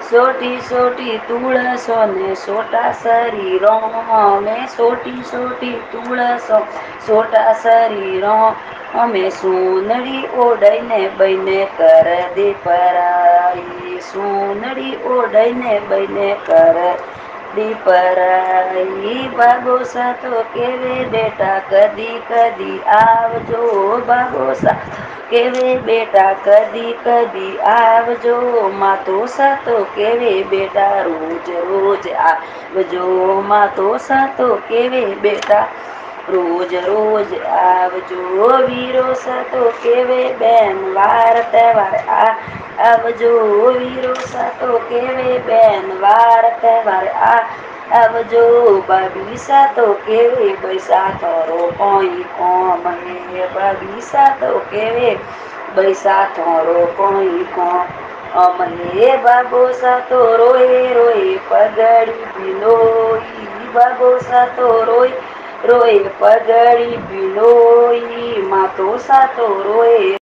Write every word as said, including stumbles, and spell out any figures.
સોટી સોટી તુળસો ને સોટા શરીરો અમે સોટી સોટી તુળસો સોટા શરીરો અમે સોનડી ઓઢઈને બઈને કર દે પરાઈ સોનડી ઓઢઈને બઈને કર દી પરાઈ ભાગો સાતો કેવે બેટા કદી કદી આવજો ભાગો સાતો કેવે બેટા કદી કદી આવજો માતો સાતો કેવે બેટા રોજ રોજ આવજો માતો સાતો કેવે બેટા રોજ રોજ આવજો વીરો સાતો કેવે બેન વાર તહેવાર આ આવજો વીરો સાતો કેવે બેન વાર તહેવાર આ આવજો બાબી સાતો કેવે પૈસા થોરો કોઈ કોમ હે બાબી સાતો કેવે પૈસા થોરો કોઈ કોમ અમને બાબો સાતો રોએ રોએ પગડી ભીલોઈ બાબો સાતો રોય રોય પગડી ભીલોઈ માતો સાતો રોય